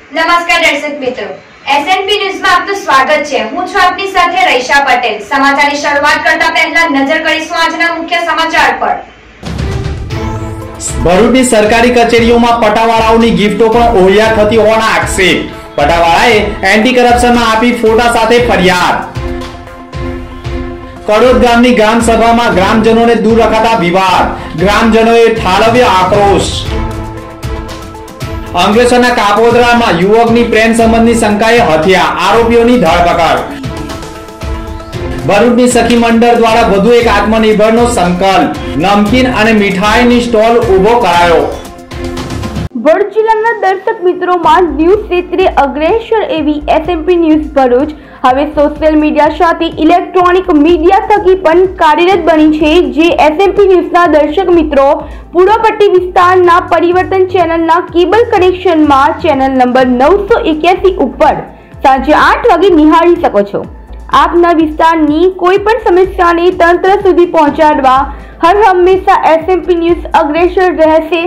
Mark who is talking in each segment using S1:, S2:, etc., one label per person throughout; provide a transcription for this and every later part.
S1: નમસ્કાર દર્શક મિત્રો, એસએનપી ન્યૂઝમાં આપનું સ્વાગત છે। હું છું આપની સાથે રૈશા પટેલ। સમાચારની શરૂઆત કરતા પહેલા નજર કરીશું આજના મુખ્ય સમાચાર પર।
S2: ભરૂચની સરકારી કચેરીઓમાં પટાવાળાઓની ગિફ્ટો પણ ઓહિયા થતી હોવાના આક્ષેપ। પટાવાળાએ એન્ટી કરપ્શનમાં આપી ફોટા સાથે ફરિયાદ। કડોદ ગામની ગ્રામ સભામાં ગ્રામજનોને દૂર રખાતા વિવાદ, ગ્રામજનોએ ઠાલવ્યો આક્રોશ। અંકલેશ્વરના કાપોદ્રામાં યુવકની પ્રેમ સંબંધની શંકાએ હત્યા, આરોપીઓની ધરપકડ। ભરૂચની સખી મંડળ દ્વારા વધુ એક આત્મનિર્ભરનો સંકલ્પ, નમકીન અને મીઠાઈની સ્ટોલ ઊભો કરાયો।
S3: ભરૂચ જિલ્લાના દર્શક મિત્રોમાં ન્યૂઝ ક્ષેત્રે અગ્રેસર એવી એસએનપી ન્યૂઝ ભરૂચ હવે સોશિયલ મીડિયા સાથે ઇલેક્ટ્રોનિક મીડિયા થકી પણ કાર્યરત બની છે। જે એસએનપી ન્યૂઝના દર્શક મિત્રો પૂર્વ પટ્ટી વિસ્તારના પરિવર્તન ચેનલના કેબલ કનેક્શનમાં ચેનલ નંબર 981 ઉપર સાંજે 8 વાગે નિહાળી શકો છો। આપના વિસ્તારની કોઈ પણ સમસ્યાને તંત્ર સુધી પહોંચાડવા હર હંમેશા એસએનપી ન્યૂઝ અગ્રેસર રહેશે।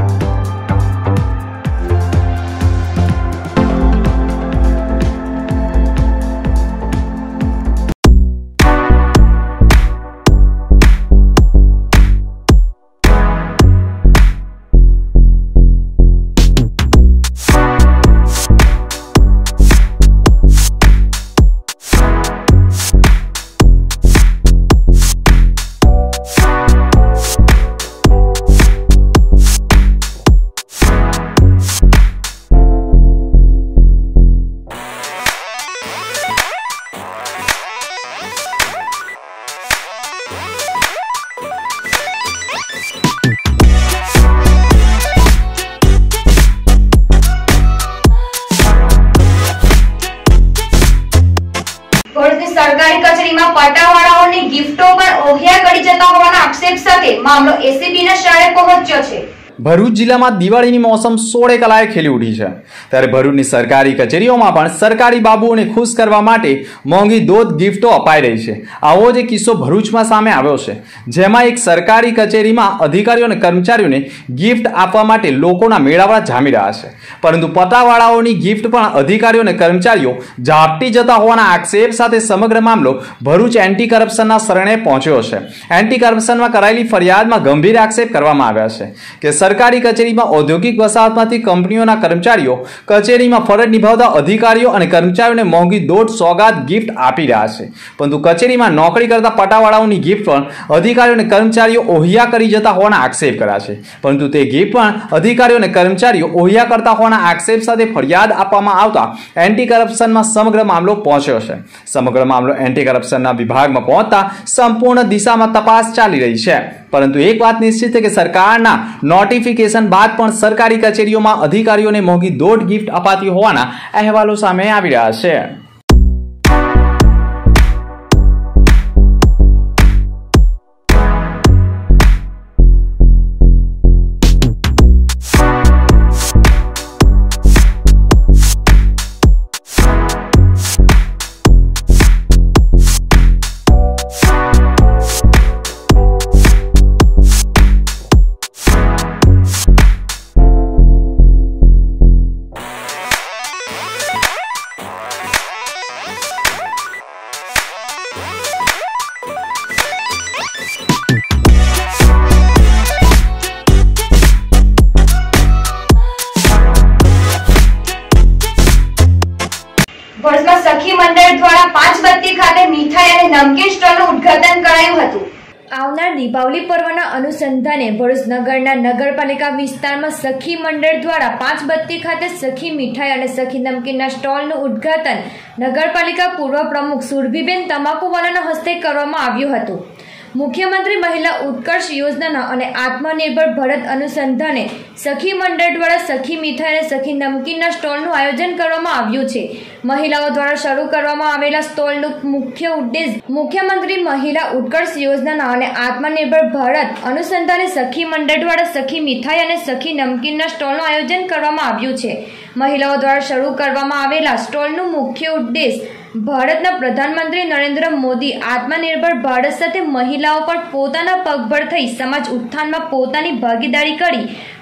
S1: સરકારી કચેરીમાં પટાવાળાઓની ગિફ્ટો પણ ઓહિયા કરી જતા હોવાના આક્ષેપ સાથે મામલો એસીબીના શાળે પહોંચ્યો છે।
S2: ભરૂચ જિલ્લામાં દિવાળીની મોસમ 16 કલાએ ખેલી ઉઠી છે, ત્યારે ભરૂચની સરકારી કચેરીઓમાં પણ સરકારી બાબુઓને ખુશ કરવા માટે મોંઘી દોધ ગિફ્ટો અપાઈ રહી છે। આવો જ એક કિસ્સો ભરૂચમાં સામે આવ્યો છે, જેમાં એક સરકારી કચેરીમાં અધિકારીઓ અને કર્મચારીઓને ગિફ્ટ આપવા માટે લોકોના મેળાવડા જામી રહ્યા છે, પરંતુ પટાવાળાઓની ગિફ્ટ પણ અધિકારીઓ અને કર્મચારીઓ ઝાપટી જતા હોવાના આક્ષેપ સાથે સમગ્ર મામલો ભરૂચ એન્ટી કરપ્શનના શરણે પહોંચ્યો છે। એન્ટી કરપ્શનમાં કરાયેલી ફરિયાદમાં ગંભીર આક્ષેપ કરવામાં આવ્યા છે કે સરકારી કચેરીમાં ઔદ્યોગિક વસાહતમાંથી કંપનીઓના કર્મચારીઓ કચેરીમાં ફરજ નિભાવતા અધિકારીઓ અને કર્મચારીઓને મોંઘી દોઢ સોગાત ગિફ્ટ આપી રહ્યા છે, પરંતુ કચેરીમાં નોકરી કરતા પટાવાળાઓની ગિફ્ટ પણ અધિકારીઓ અને કર્મચારીઓ ઓહિયા કરી જતા હોવાના આક્ષેપ કર્યા છે, પરંતુ તે ગિફ્ટ પણ અધિકારીઓ અને કર્મચારીઓ ઓહિયા કરતા હોવાના આક્ષેપ સાથે ફરિયાદ આપવામાં આવતા એન્ટી કરપ્શનમાં સમગ્ર મામલો પહોંચ્યો છે। સમગ્ર મામલો એન્ટી કરપ્શનના વિભાગમાં પહોંચતા સંપૂર્ણ દિશામાં તપાસ ચાલી રહી છે, પરંતુ એક વાત નિશ્ચિત છે કે સરકારના નોટિફિકેશન બાદ પણ સરકારી કચેરીઓમાં અધિકારીઓને મોંઘી દોઢ ગિફ્ટ અપાતી હોવાના અહેવાલો સામે આવી રહ્યા છે।
S1: ભરૂચમાં સખી મંડળ દ્વારા પાંચબત્તી ખાતે મીઠાઈ અને નમકીન સ્ટોલનું ઉદ્ઘાટન કરાયું હતું। આવનાર દીપાવલી પર્વના અનુસંધાને ભરૂચ નગરના નગરપાલિકા વિસ્તારમાં સખી મંડળ દ્વારા પાંચબત્તી ખાતે સખી મીઠાઈ અને સખી નમકીનના સ્ટોલનું ઉદ્ઘાટન નગરપાલિકા પૂર્વ પ્રમુખ સુરભીબેન તમાકુવાલાના હસ્તે કરવામાં આવ્યું હતું। મુખ્યમંત્રી મહિલા ઉત્કર્ષ યોજના અને આત્મનિર્ભર ભારત અનુસંધાને સખી મંડળ દ્વારા સખી મીઠાઈ અને સખી નમકીનના સ્ટોલનું આયોજન કરવામાં આવ્યું છે। મહિલાઓ દ્વારા શરૂ કરવામાં આવેલા સ્ટોલનું મુખ્ય ઉદ્દેશ મુખ્યમંત્રી મહિલા ઉત્કર્ષ યોજના અને આત્મનિર્ભર ભારત અનુસંધાને સખી મંડળ દ્વારા સખી મીઠાઈ અને સખી નમકીનના સ્ટોલનું આયોજન કરવામાં આવ્યું છે। મહિલાઓ દ્વારા શરૂ કરવામાં આવેલા સ્ટોલનું મુખ્ય ઉદ્દેશ ભારતના પ્રધાનમંત્રી નરેન્દ્ર મોદી આત્મનિર્ભર ભારત સાથે મહિલાઓ પર પોતાના પગભર થઈ સમાજ ઉત્થાનમાં પોતાની ભાગીદારી કરી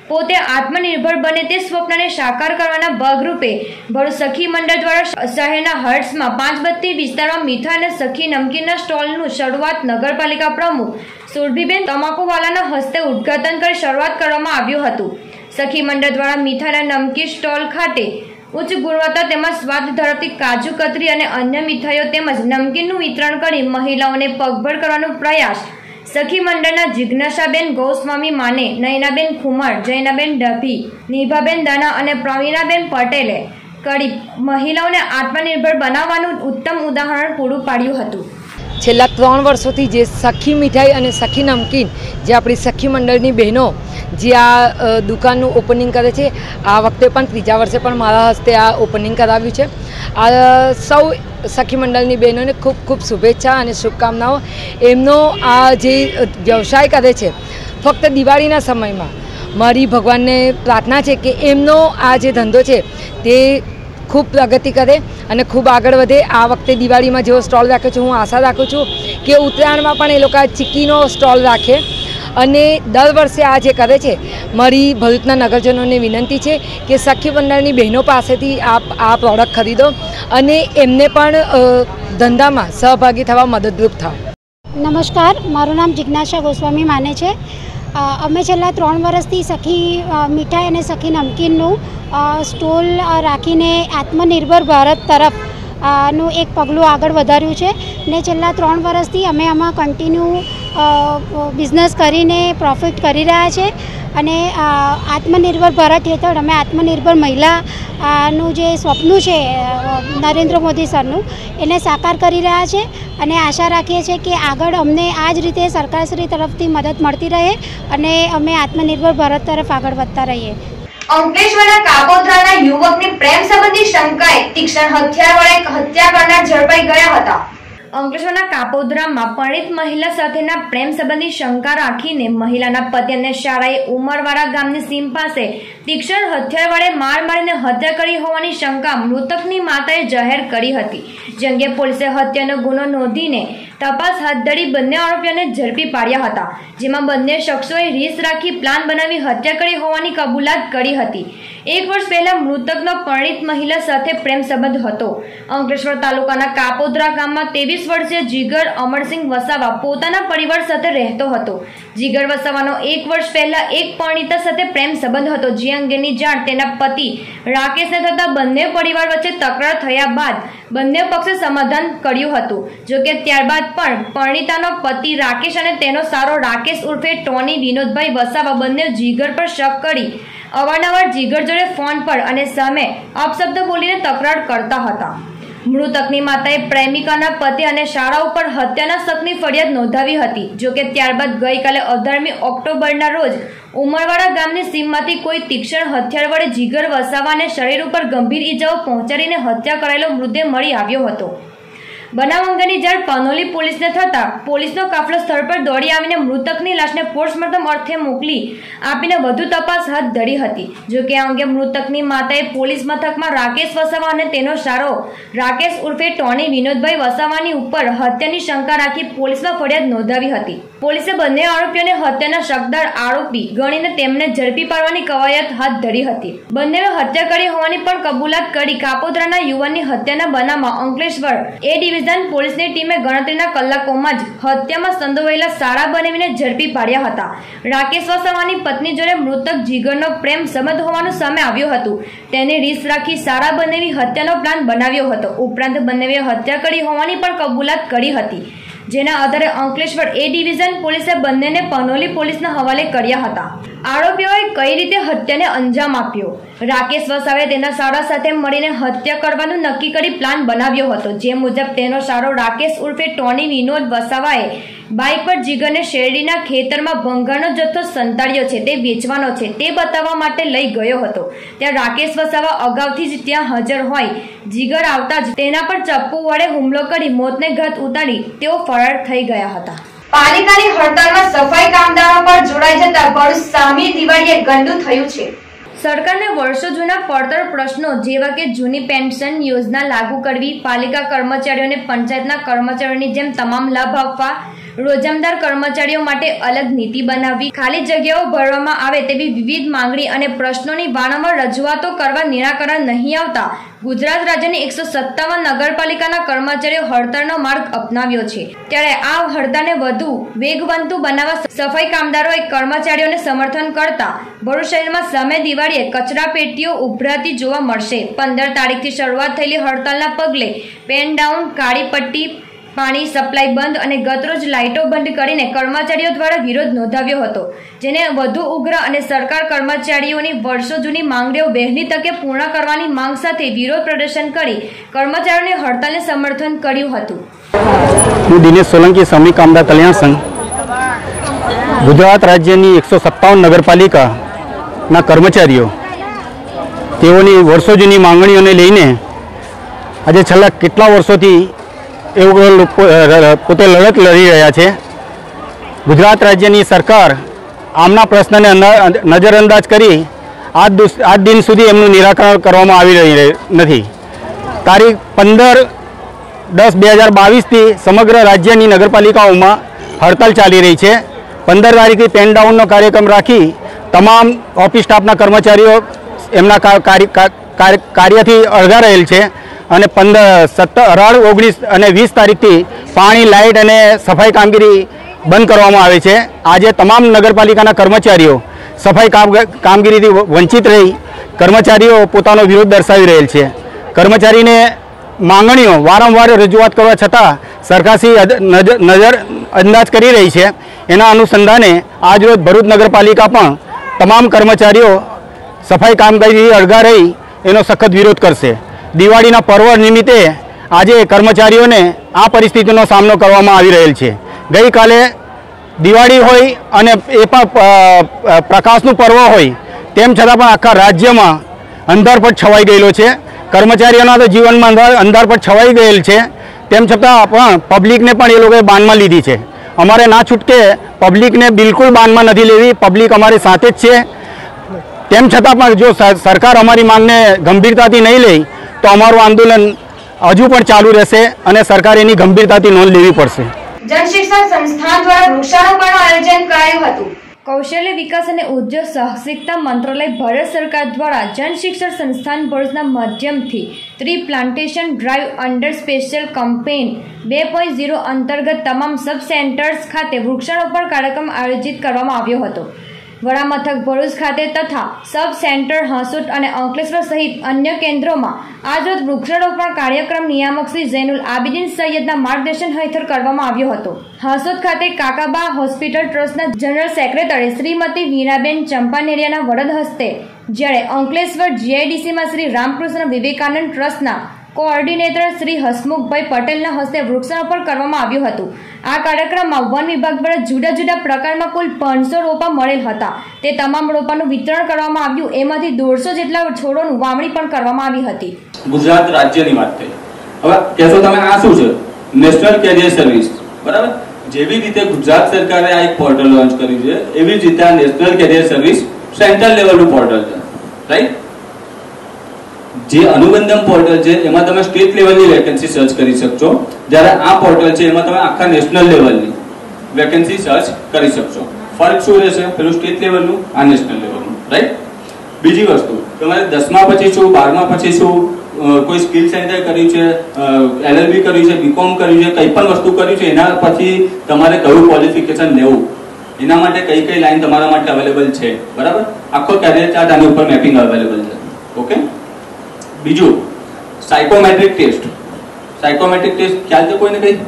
S1: પોતે આત્મનિર્ભર બને તે સ્વપ્નને સાકાર કરવાના ભાગરૂપે ભરૂચ સખી મંડળ દ્વારા શહેરના હર્ટ્સમાં 5 બત્તી વિસ્તારમાં મીઠા અને સખી નમકીનના સ્ટોલનું શરૂઆત નગરપાલિકા પ્રમુખ સુરભીબેન તમાકુવાલાના હસ્તે ઉદ્ઘાટન કરી શરૂઆત કરવામાં આવ્યું હતું। સખી મંડળ દ્વારા મીઠાના નમકીન સ્ટોલ ખાતે ઉચ્ચ ગુણવત્તા તેમજ સ્વાદ ધરાવતી કાજુ કતરી અને અન્ય મીઠાઈઓ તેમજ નમકીનનું વિતરણ કરી મહિલાઓને પગભર કરવાનો પ્રયાસ સખી મંડળના જિજ્ઞાસાબેન ગોસ્વામી માને, નયનાબેન ખુમાર, જૈનાબેન ડાભી, નિભાબેન દાના અને પ્રવીણાબેન પટેલે કરી મહિલાઓને આત્મનિર્ભર બનાવવાનું ઉત્તમ ઉદાહરણ પૂરું પાડ્યું હતું।
S4: છેલ્લા 3 વર્ષોથી જે સખી મીઠાઈ અને સખી નમકીન જે આપણી સખી મંડળની બહેનો જે આ દુકાનનું ઓપનિંગ કરે છે, આ વખતે પણ 3જા વર્ષે પણ મારા હસ્તે આ ઓપનિંગ કરાવ્યું છે। આ સૌ સખી મંડળની બહેનોને ખૂબ ખૂબ શુભેચ્છા અને શુભકામનાઓ। એમનો આ જે વ્યવસાય કરે છે ફક્ત દિવાળીના સમયમાં મારી ભગવાનને પ્રાર્થના છે કે એમનો આ જે ધંધો છે તે ખૂબ પ્રગતિ કરે અને ખૂબ આગળ વધે। આ વખતે દિવાળીમાં જેવો સ્ટોલ રાખ્યો છે, હું આશા રાખું છું કે ઉત્તરાયણમાં પણ એ લોકો ચીક્કીનો સ્ટોલ રાખે અને દર વર્ષે આ જે કરે છે, મારી ભરૂચના નગરજનોને વિનંતી છે કે સખી મંડળની બહેનો પાસેથી આપ આ પ્રોડક્ટ ખરીદો અને એમને પણ ધંધામાં સહભાગી થવા મદદરૂપ થાવ।
S5: નમસ્કાર, મારું નામ જિજ્ઞાસા ગોસ્વામી માને છે। અમે છેલ્લા 3 વર્ષથી સખી મીઠાઈ અને સખી નમકીનનું સ્ટોલ રાખીને આત્મનિર્ભર ભારત તરફ નું એક પગલું આગળ વધાર્યું છે ને છેલ્લા 3 વર્ષથી અમે આમાં કન્ટિન્યુ બિઝનેસ કરીને પ્રોફિટ કરી રહ્યા છે અને આત્મનિર્ભર ભારત હેઠળ અમે આત્મનિર્ભર મહિલાનું જે સ્વપ્ન છે નરેન્દ્ર મોદી સરનું એને સાકાર કરી રહ્યા છે અને આશા રાખીએ છીએ કે આગળ અમને આ જ રીતે સરકારશ્રી તરફથી મદદ મળતી રહે અને અમે આત્મનિર્ભર ભારત તરફ આગળ વધતા રહીએ।
S1: અંકલેશ્વરના કાપોદ્રાના યુવકની પ્રેમ સંબંધી શંકાએ તીક્ષ્ણ હથિયાર વડે હત્યા કરનાર ઝડપાઈ ગયા હતા। અંકલેશ્વરના કાપોદ્રામાં પરિણીત મહિલા સાથેના પ્રેમ સંબંધી શંકા રાખીને મહિલાના પતિ અને શાળાએ ઉમરવાડા ગામની સીમ પાસે તીક્ષ્ણ હથિયાર વડે માર મારીને હત્યા કરી હોવાની શંકા મૃતકની માતાએ જાહેર કરી હતી। જે અંગે પોલીસે હત્યાનો ગુનો નોંધીને તપાસ હાથ ધરી બંને આરોપીઓને ઝડપી પાડ્યા હતા, જેમાં બંને શખ્સોએ રીસ રાખી પ્લાન બનાવી હત્યા કરી હોવાની કબૂલાત કરી હતી। 1 વર્ષ પહેલા મૃતકનો પરિણીત મહિલા સાથે પ્રેમ સંબંધ હતો। અંકલેશ્વર તાલુકાના કાપોદ્રા ગામમાં 23 વર્ષીય જીગર અમરસિંહ વસાવા પોતાના પરિવાર સાથે રહેતો હતો। જીગર વસાવાનો 1 વર્ષ પહેલા એક પરિણીતા સાથે પ્રેમ સંબંધ હતો, જે અંગેની જાણ તેના પતિ રાકેશને થતા બંને પરિવાર વચ્ચે તકરાર થયા બાદ બંને પક્ષે સમાધાન કર્યું હતું। જોકે ત્યારબાદ પણ પરિણીતાનો પતિ રાકેશ અને તેનો સારો રાકેશ ઉર્ફે ટોની વિનોદભાઈ વસાવા બંને જીગર પર શક કરી અવારનવાર જીગર જોડે ફોન પર અને સામે અપશબ્દ બોલીને તકરાર કરતા હતા। મૃતકની માતાએ પ્રેમિકાના પતિ અને શાળા ઉપર હત્યાના શકની ફરિયાદ નોંધાવી હતી। જોકે ત્યારબાદ ગઈકાલે 18મી ઓક્ટોબરના રોજ ઉમરવાડા ગામની સીમમાંથી કોઈ તીક્ષ્ણ હથિયાર વડે જીગર વસાવાને શરીર ઉપર ગંભીર ઈજાઓ પહોંચાડીને હત્યા કરાયેલો મૃતદેહ મળી આવ્યો હતો। બનાવ અંગેની જાણ પાનોલી પોલીસને થતા પોલીસનો કાફલો સ્થળ પર દોડી આવીને મૃતકની લાશને પોસ્ટમોર્ટમ અર્થે મોકલી આપીને વધુ તપાસ હાથ ધરી હતી। જોકે આ અંગે મૃતકની માતાએ પોલીસ મથકમાં રાકેશ વસાવા અને તેનો સારો રાકેશ ઉર્ફે ટોની વિનોદભાઈ વસાવાની ઉપર હત્યાની શંકા રાખી પોલીસમાં ફરિયાદ નોંધાવી હતી। પોલીસે બંને આરોપીઓને હત્યાના શકદાર આરોપી ગણીને તેમને ઝડપી પાડવાની કવાયત હાથ ધરી હતી। બંનેએ હત્યા કરી હોવાની પણ કબૂલાત કરી કાપોદ્રાના યુવાનની હત્યાના બનાવમાં અંકલેશ્વર એ ડિવિઝન પોલીસની ટીમે ગણતરીના કલાકોમાં જ હત્યામાં સંડોવાયેલા સારા બનાવીને ઝડપી પાડ્યા હતા। રાકેશ વસાવાની પત્ની જોડે મૃતક જીગરનો પ્રેમ સંબંધ હોવાનું સામે આવ્યું હતું। તેને રીસ રાખી સારા બનાવી હત્યાનો પ્લાન બનાવ્યો હતો। ઉપરાંત બંનેએ હત્યા કરી હોવાની પણ કબૂલાત કરી હતી, જેના આધારે અંકલેશ્વર એ ડિવિઝન પોલીસે બંનેને પાનોલી પોલીસના હવાલે કર્યા હતા। આરોપીઓએ કઈ રીતે હત્યાને અંજામ આપ્યો? રાકેશ વસાવે તેના સારા સાથે મળીને હત્યા કરવાનું નક્કી કરી પ્લાન બનાવ્યો હતો। જે મુજબ તેનો સારો રાકેશ ઉર્ફે ટોની વિનોદ વસાવાએ બાઇક પર જીગરને શેરડીના ખેતરમાં ભંગારનો જથ્થો સંતાડ્યો છે, તે વેચવાનો છે તે બતાવવા માટે લઈ ગયો હતો। ત્યાં રાકેશ વસાવા અગાઉથી જ ત્યાં હાજર હોય જીગર આવતા જ તેના પર ચપ્પુ વડે હુમલો કરી મોતને ઘાટ ઉતારી તેઓ ફરાર થઈ ગયા હતા। પાલિકાની હડતાલમાં સફાઈ કામદારો પર જોડાઈ જતા ભરૂચ સામી દિવાળીએ ગંદુ થયું છે। સરકારને વર્ષો જૂના પડતર પ્રશ્નો જેવા કે જૂની પેન્શન યોજના લાગુ કરવી, પાલિકા કર્મચારીઓને પંચાયતના કર્મચારીઓની જેમ તમામ લાભ આપવા, રોજમદાર કર્મચારીઓ માટે અલગ નીતિ બનાવવી, ખાલી જગ્યાઓ ભરવામાં આવે તેવી વિવિધ માંગણી અને પ્રશ્નોની વારંવાર રજૂઆતો કરવા નિરાકરણ નહીં આવતા ગુજરાત રાજ્યની 157 નગરપાલિકાના કર્મચારીઓ હડતાળનો માર્ગ અપનાવ્યો છે। ત્યારે આ હડતાળને વધુ વેગવંતુ બનાવવા સફાઈ કામદારોએ કર્મચારીઓને સમર્થન કરતા ભરૂચ શહેરમાં સામે દિવાળીએ કચરા પેટીઓ ઉભરાતી જોવા મળશે। 15 તારીખથી શરૂઆત થયેલી હડતાળના પગલે પેન ડાઉન, કાળી પટ્ટી, પાણી સપ્લાય બંધ અને ગતરોજ લાઇટો બંધ કરીને કર્મચારીઓ દ્વારા વિરોધ નોંધાવ્યો હતો, જેને વધુ ઉગ્ર અને સરકાર કર્મચારીઓની વર્ષો જૂની માંગણીઓ વહેલી તકે પૂર્ણ કરવાની માંગ સાથે વિરોધ પ્રદર્શન કરી કર્મચારીઓની હડતાલને સમર્થન કર્યું હતું।
S6: હું દિનેશ સોલંકી, શ્રમિક કામદાર કલ્યાણ સંઘ, ગુજરાત રાજ્યની 157 નગરપાલિકાના કર્મચારીઓ તેઓની વર્ષો જૂની માંગણીઓને લઈને આજે છેલ્લા કેટલા વર્ષોથી એવું પોતે લડત લડી રહ્યા છે। ગુજરાત રાજ્યની સરકાર આમના પ્રશ્નને નજરઅંદાજ કરી આજ દિન સુધી એમનું નિરાકરણ કરવામાં આવી રહી નથી। તારીખ 15/10/2022થી સમગ્ર રાજ્યની નગરપાલિકાઓમાં હડતાલ ચાલી રહી છે। 15 તારીખથી પેન ડાઉનનો કાર્યક્રમ રાખી તમામ ઓફિસ સ્ટાફના કર્મચારીઓ એમના કાર્યથી અળગા રહેલ છે અને 15, 17, 18, 19 અને 20 તારીખથી પાણી, લાઇટ અને સફાઈ કામગીરી બંધ કરવામાં આવે છે। આજે તમામ નગરપાલિકાના કર્મચારીઓ સફાઈ કામગીરીથી વંચિત રહી કર્મચારીઓ પોતાનો વિરોધ દર્શાવી રહેલ છે। કર્મચારીને માંગણીઓ વારંવાર રજૂઆત કરવા છતાં સરકારશ્રી નજર અંદાજ કરી રહી છે। એના અનુસંધાને આજરોજ ભરૂચ નગરપાલિકા પણ તમામ કર્મચારીઓ સફાઈ કામગીરી અળગા રહી એનો સખત વિરોધ કરશે। દિવાળીના પર્વ નિમિત્તે આજે કર્મચારીઓને આ પરિસ્થિતિનો સામનો કરવામાં આવી રહેલ છે। ગઈકાલે દિવાળી હોય અને એ પણ પ્રકાશનું પર્વ હોય તેમ છતાં પણ આખા રાજ્યમાં અંધારપટ છવાઈ ગયેલો છે। કર્મચારીઓના તો જીવનમાં અંધારપટ છવાઈ ગયેલ છે, તેમ છતાં પણ પબ્લિકને પણ એ લોકોએ બાનમાં લીધી છે। અમારે ના છૂટકે પબ્લિકને બિલકુલ બાનમાં નથી લેવી, પબ્લિક અમારી સાથે જ છે। તેમ છતાં પણ જો સરકાર અમારી માંગને ગંભીરતાથી નહીં લે તો અમારું આંદોલન હજુ પણ ચાલુ રહેશે અને સરકાર એની ગંભીરતાથી નોંધ લેવી પડશે।
S1: જનશિક્ષણ સંસ્થાન દ્વારા વૃક્ષારોપણનું આયોજન કરાયું હતું। કૌશલ્ય વિકાસ અને ઉદ્યોગ સાહસિકતા મંત્રાલય ભારત સરકાર દ્વારા જનશિક્ષણ સંસ્થાન ભરૂચના માધ્યમથી tree plantation drive under special campaign 2.0 અંતર્ગત તમામ સબ સેન્ટર્સ ખાતે વૃક્ષારોપણ કાર્યક્રમ આયોજિત કરવામાં આવ્યો હતો। વડા મથક ભરૂચ ખાતે તથા સબ સેન્ટર હાંસોટ અને અંકલેશ્વર સહિત અન્ય કેન્દ્રોમાં આજરોજ વૃક્ષારોપણ કાર્યક્રમ નિયામક શ્રી ઝૈનુલ આબિદીન સૈયદના માર્ગદર્શન હેઠળ કરવામાં આવ્યો હતો। હાંસોટ ખાતે કાકાબા હોસ્પિટલ ટ્રસ્ટના જનરલ સેક્રેટરી શ્રીમતી વીણાબેન ચંપાનેરિયાના વરદ હસ્તે, જ્યારે અંકલેશ્વર જીઆઈડીસીમાં શ્રી રામકૃષ્ણ વિવેકાનંદ ટ્રસ્ટના કોઓર્ડિનેટર શ્રી હસમુખભાઈ પટેલના હસ્તે વૃક્ષારોપણ કરવામાં આવ્યું હતું। આ કાર્યક્રમમાં વન વિભાગ દ્વારા જુદા જુદા પ્રકારમાં કુલ 500 રોપા મળેલ હતા, તે તમામ રોપાનું વિતરણ કરવામાં આવ્યું। એમાંથી 150 જેટલા છોડોનું વાવણી પણ કરવામાં આવી હતી।
S7: ગુજરાત રાજ્યની વાત થઈ, હવે કહેશો તમે આ શું છે? નેશનલ કેરિયર સર્વિસ, બરાબર? જેવી રીતે ગુજરાત સરકારે આ એક પોર્ટલ લોન્ચ કર્યું છે, એવી જ રીતે આ નેશનલ કેરિયર સર્વિસ સેન્ટ્રલ લેવલનું પોર્ટલ છે, રાઈટ? જે અનુબંધમ પોર્ટલ છે એમાં તમે સ્ટેટ લેવલની વેકેન્સી સર્ચ કરી શકશો, જ્યારે આ પોર્ટલ છે એમાં તમે આખા નેશનલ લેવલની વેકેન્સી સર્ચ કરી શકશો। ફરક શું રહેશે? પેલું સ્ટેટ લેવલનું, આ નેશનલ લેવલનું, રાઈટ? બીજી વસ્તુ, તમારે 10મા પછી શું, 12મા પછી શું, કોઈ સ્કિલ સેન્ટર કર્યું છે, LLB કર્યું છે, BCom કર્યું છે, કંઈ પણ વસ્તુ કર્યું છે, એના પછી તમારે કયું ક્વોલિફિકેશન લેવું, એના માટે કઈ કઈ લાઈન તમારા માટે અવેલેબલ છે, બરાબર? આખો કેરિયર ચાર્ટ આની ઉપર મેપિંગ અવેલેબલ છે, ઓકે? બીજું, સાયકોમેટ્રિક ટેસ્ટ। સાયકોમેટ્રિક ટેસ્ટ ખ્યાલ છે કોઈને? કઈ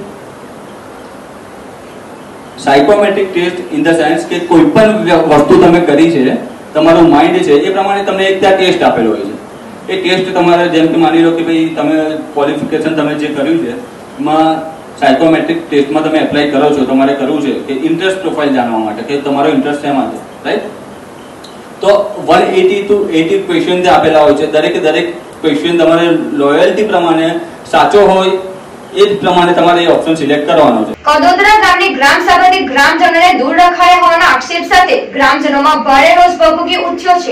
S7: psychometric test in the sense કે કોઈ પણ વસ્તુ તમે કરી છે, તમારું માઇન્ડ છે એ પ્રમાણે તમને એક ત્યાં ટેસ્ટ આપેલો હોય છે। એ ટેસ્ટ તમારે જેમ કે માની લો કે ભાઈ તમે ક્વોલિફિકેશન તમે જે કર્યું છે એમાં સાયકોમેટ્રિક ટેસ્ટમાં તમે એપ્લાય કરો છો, તમારે કરવું છે કે ઇન્ટરેસ્ટ પ્રોફાઇલ જાણવા માટે કે તમારો ઇન્ટરેસ્ટ શેમાં છે, રાઈટ? તો 180 to 80 ક્વેશ્ચન જે આપેલા હોય છે, દરેકે દરેક ક્વેશ્ચન તમારે લોયલ્ટી પ્રમાણે સાચો હોય એ જ પ્રમાણે તમારે એ ઓપ્શન સિલેક્ટ કરવાનો છે।
S1: કદોદરા ગામની ગ્રામ સભાથી ગ્રામજનોને દૂર રખાયા હોવાના આક્ષેપ સાથે ગ્રામજનોમાં ભારે રોષ ભભૂકી ઉઠ્યો છે।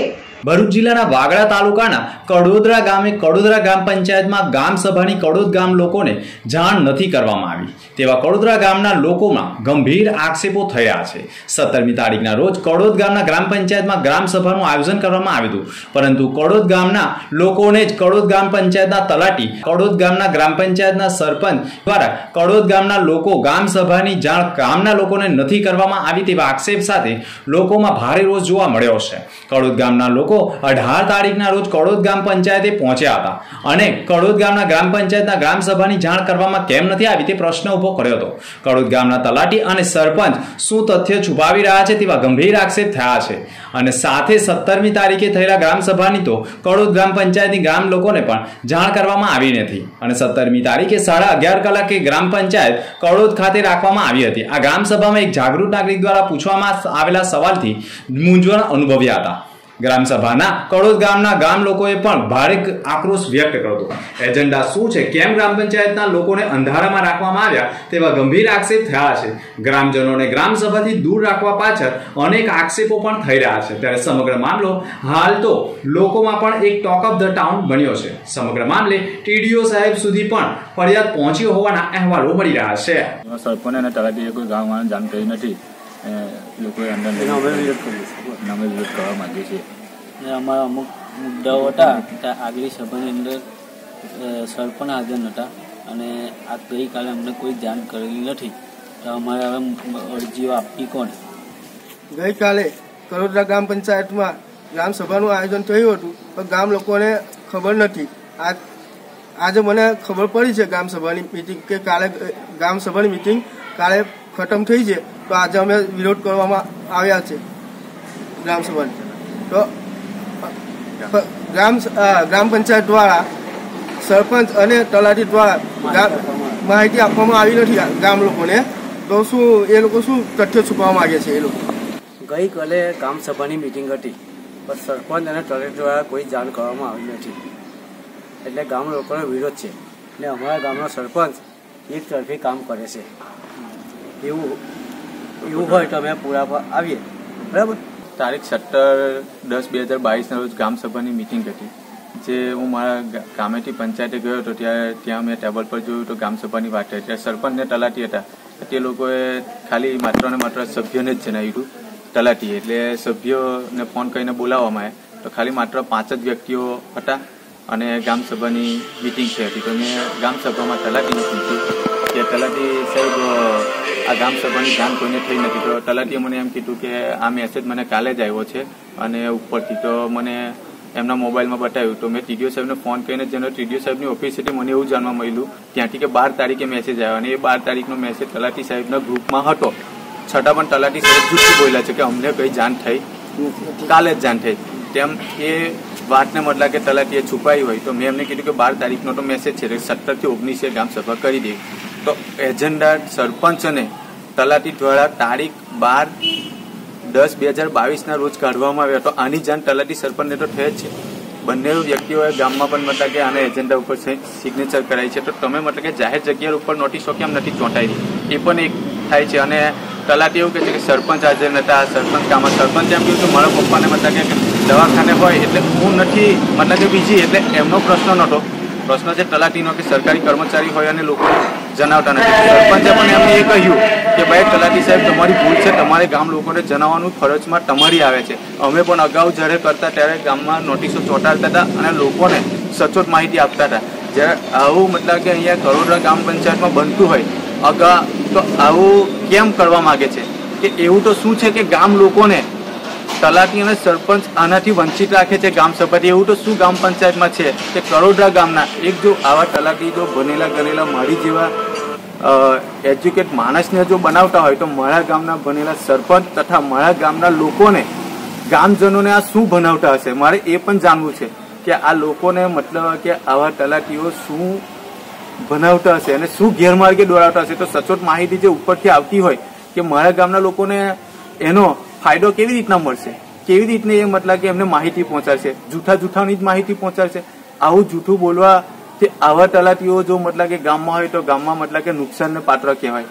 S2: ભરૂચ જિલ્લાના વાગડા તાલુકાના કડોદરા ગામે કડોદરા ગ્રામ પંચાયતમાં ગામ સભાની કડોદ ગામ લોકોને જાણ નથી કરવામાં આવી તેવા કડોદરા ગામના લોકોમાં ગંભીર આક્ષેપો થયા છે। 17મી તારીખના રોજ કડોદ ગામના ગ્રામ પંચાયતમાં ગ્રામ સભાનું આયોજન કરવામાં આવ્યું હતું, પરંતુ કડોદ ગામના લોકોને જ કડોદ ગ્રામ પંચાયતના તલાટી, કડોદ ગામના ગ્રામ પંચાયતના સરપંચ દ્વારા કડોદ ગામના લોકો ગામ સભાની જાણ ગામના લોકોને નથી કરવામાં આવી તેવા આક્ષેપ સાથે લોકોમાં ભારે રોષ જોવા મળ્યો છે। કડોદ ગામના લોકો 18 તારીખના રોજ કડોદ ગ્રામ પંચાયતે પહોંચ્યા હતા અને કડોદ ગામના ગ્રામ પંચાયતના ગ્રામ સભાની જાણ કરવામાં કેમ નથી આવી તે પ્રશ્ન ઉભો કર્યો હતો। કડોદ ગામના તલાટી અને સરપંચ શું તથ્ય છુપાવી રહ્યા છે તેવા ગંભીર આક્ષેપ થયા છે અને સાથે 17મી તારીખે થયેલા ગ્રામ સભાની તો કડોદ ગ્રામ પંચાયતની ગ્રામ લોકોને પણ જાણ કરવામાં આવી નથી અને 17મી તારીખે 11:30 કલાકે ગ્રામ પંચાયત કડોદ ખાતે રાખવામાં આવી હતી। આ ગ્રામ સભામાં એક જાગૃત નાગરિક દ્વારા પૂછવામાં આવેલા સવાલથી મૂંઝવણ અનુભવ્યા હતા। ગ્રામ સભાના કડોદ ગામના ગામ લોકોએ પણ ભારે આક્રોશ વ્યક્ત કર્યો હતો। એજન્ડા શું છે, કેમ ગ્રામ પંચાયતના લોકોને અંધારામાં રાખવામાં આવ્યા તેવા ગંભીર આક્ષેપ થયા છે। ગ્રામજનોને ગ્રામ સભાથી દૂર રાખવા પાછળ અનેક આક્ષેપો પણ થઈ રહ્યા છે। ત્યારે સમગ્ર મામલો હાલ તો લોકોમાં પણ એક ટોક ઓફ ધ ટાઉન બન્યો છે। સમગ્ર મામલે ટીડીઓ સાહેબ સુધી પણ ફરિયાદ પહોંચી હોવાના અહેવાલો મળી રહ્યા છે।
S8: સરપંચ અને તલાટીએ કોઈ ગામમાં જાણ કરી નથી, લોકોએ અંદર અમે વિરોધ કરવા માંગીએ છીએ।
S9: અમારા અમુક મુદ્દાઓ હતા ત્યાં આગલી સભાની અંદર સરપંચ હાજર નહોતા અને આ ગઈકાલે અમને કોઈ જાણ કરેલી નથી, તો અમારે હવે અરજીઓ આપવી કોણ?
S10: ગઈકાલે કડોદરા ગ્રામ પંચાયતમાં ગ્રામ સભાનું આયોજન થયું હતું, પણ ગામ લોકોને ખબર નથી। આજે મને ખબર પડી છે ગ્રામ સભાની મિટિંગ કે કાલે ગ્રામ સભાની મિટિંગ કાલે ખતમ થઈ છે, તો આજે અમે વિરોધ કરવામાં આવ્યા છે ગ્રામ સભાની। તો ગ્રામ પંચાયત દ્વારા સરપંચ અને તલાટી દ્વારા માહિતી આપવામાં આવી નથી ગામ લોકોને, તો શું એ લોકો શું તથ્ય છુપાવવા માંગે છે? એ લોકો
S9: ગઈકાલે ગ્રામ સભાની મિટિંગ હતી, પણ સરપંચ અને તલાટી દ્વારા કોઈ જાણ કરવામાં આવી નથી, એટલે ગામ લોકોનો વિરોધ છે અને અમારા ગામનો સરપંચ એક તરફી કામ કરે છે। એવું હોય તો અમે પૂરા આવીએ, બરાબર?
S8: તારીખ 17/10/2022 રોજ ગ્રામસભાની મિટિંગ હતી, જે હું મારા ગામેથી પંચાયતે ગયો હતો। ત્યાં મેં ટેબલ પર જોયું તો ગ્રામસભાની વાત હતી। ત્યાં સરપંચ ને તલાટી હતા, તે લોકોએ ખાલી માત્ર ને માત્ર સભ્યોને જ જણાવ્યું હતું તલાટીએ, એટલે સભ્યોને ફોન કરીને બોલાવવામાં આવ્યા તો ખાલી માત્ર 5 જ વ્યક્તિઓ હતા અને ગ્રામસભાની મિટિંગ થઈ હતી। તો મેં ગ્રામસભામાં તલાટીને પૂછ્યું કે તલાટી સાહેબ, આ ગ્રામસભાની જાણ કોઈને થઈ નથી, તો તલાટીએ મને એમ કીધું કે આ મેસેજ મને કાલે જ આવ્યો છે અને ઉપરથી તો મને એમના મોબાઈલમાં બતાવ્યું। તો મેં ટીડીઓ સાહેબને ફોન કરીને જેનો ટીડીઓ સાહેબની ઓફિસેથી મને એવું જાણવા મળ્યું ત્યાંથી કે 12 તારીખે મેસેજ આવ્યો અને એ 12 તારીખનો મેસેજ તલાટી સાહેબના ગ્રુપમાં હતો, છતાં પણ તલાટી સાહેબ જૂઠું બોલ્યા છે કે અમને કંઈ જાણ થઈ, કાલે જ જાણ થઈ। તેમ એ વાતને મતલબ કે તલાટીએ છુપાઈ હોય તો મેં એમને કીધું કે 12 તારીખનો તો મેસેજ છે, 17 થી 19 ગ્રામસભા કરી દે। તો એજન્ડા સરપંચ અને તલાટી દ્વારા તારીખ 12/10/2022 રોજ કાઢવામાં આવ્યા, તો આની જાણ તલાટી સરપંચને તો થઈ જ છે। બંને વ્યક્તિઓએ ગામમાં પણ મતલબ કે આના એજન્ડા ઉપર સિગ્નેચર કરાઈ છે, તો તમે મતલબ કે જાહેર જગ્યા ઉપર નોટિસો કેમ નથી ચોંટાઈ? એ પણ એક થાય છે। અને તલાટી એવું કહે છે કે સરપંચ હાજર નતા, સરપંચ કામ, સરપંચ એમ કહ્યું કે મારા પપ્પાને મતલબ કે દવાખાને હોય એટલે હું નથી, મતલબ કે બીજી, એટલે એમનો પ્રશ્ન નહોતો, પ્રશ્ન છે તલાટીનો કે સરકારી કર્મચારી હોય અને લોકો જણાવતા નથી। સરપંચે પણ એમને એ કહ્યું કે ભાઈ તલાટી સાહેબ, તમારી ભૂલ છે, તમારે ગામ લોકોને જણાવવાનું ફરજમાં તમારી આવે છે। અમે પણ અગાઉ જ્યારે કરતા ત્યારે ગામમાં નોટિસો ચોંટાડતા હતા અને લોકોને સચોટ માહિતી આપતા હતા। જ્યારે આવું મતલબ કે અહીંયા કડોદરા ગ્રામ પંચાયતમાં બનતું હોય અગા, તો આવું કેમ કરવા માંગે છે? કે એવું તો શું છે કે ગામ લોકોને તલાટી અને સરપંચ આનાથી વંચિત રાખે છે ગામ સભાથી? એવું તો શું ગામ પંચાયતમાં છે કે કડોદરા ગામના એક જો આવા તલાટી જો ભણેલા ગણેલા મારી જેવા એજ્યુકેટ માણસને જો બનાવતા હોય, તો મારા ગામના ભણેલા સરપંચ તથા મારા ગામના લોકોને, ગામજનોને આ શું ભણાવતા હશે? મારે એ પણ જાણવું છે કે આ લોકોને મતલબ કે આવા તલાટીઓ શું ભણાવતા હશે અને શું ગેરમાર્ગે દોડાવતા હશે? તો સચોટ માહિતી જે ઉપરથી આવતી હોય કે મારા ગામના લોકોને એનો ફાયદો કેવી રીતના મળશે, કેવી રીતને એ મતલબ કે એમને માહિતી પહોંચાડશે? જૂઠાની જ માહિતી પહોંચાડશે? આવું જૂઠું બોલવા કે આવા તલાટીઓ જો મતલબ કે ગામમાં હોય તો ગામમાં મતલબ કે નુકસાનને પાત્ર કહેવાય।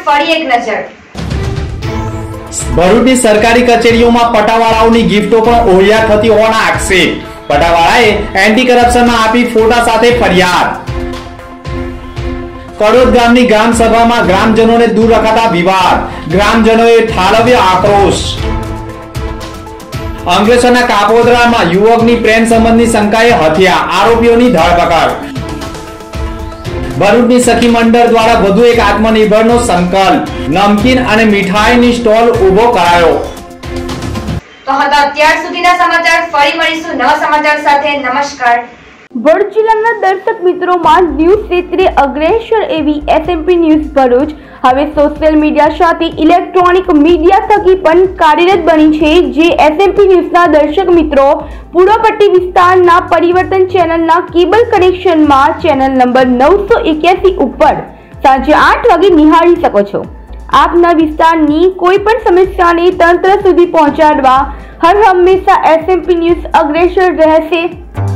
S1: ફરી એક નજર.
S2: ભરૂચની સરકારી કચેરીઓમાં પટાવાળાઓની ગિફ્ટો પણ ઓહિયા થતી હોવાના આક્ષેપ. પટાવાળાએ એન્ટી કરપ્શનમાં આપી ફોટા સાથે ફરિયાદ. કડોદ ગામની ગ્રામ સભામાં ગ્રામજનોને દૂર રખાતા વિવાદ. ગ્રામજનોએ ઠાલવ્યો આક્રોશ. અંકલેશ્વરના કાપોદ્રામાં યુવકની પ્રેમ સંબંધની શંકાએ હત્યા. આરોપીઓની ધરપકડ. ભરૂચની સખી મંડળ દ્વારા વધુ એક આત્મનિર્ભરનો સંકલ્પ. નમકીન અને મીઠાઈની સ્ટોલ ઉભો કરાયો.
S1: તો હતા અત્યાર સુધીના સમાચાર. ફરી મળીશું નવા સમાચાર સાથે. નમસ્કાર.
S3: ભરૂચ જિલ્લાના દર્શક મિત્રોમાં ન્યૂઝ ક્ષેત્રે અગ્રેસર એવી SMP ન્યૂઝ ભરૂચ હવે સોશિયલ મીડિયા સાથે ઇલેક્ટ્રોનિક મીડિયા થકી પણ કાર્યરત બની છે. જે SMP ન્યૂઝના દર્શક મિત્રો પૂર્વ પટ્ટી વિસ્તારના પરિવર્તન ચેનલના કેબલ કનેક્શનમાં ચેનલ નંબર 981 ઉપર સાંજે 8 વાગે નિહાળી શકો છો. આપના વિસ્તારની કોઈ પણ સમસ્યાને તંત્ર સુધી પહોંચાડવા હર હંમેશા SMP ન્યૂઝ અગ્રેસર રહેશે.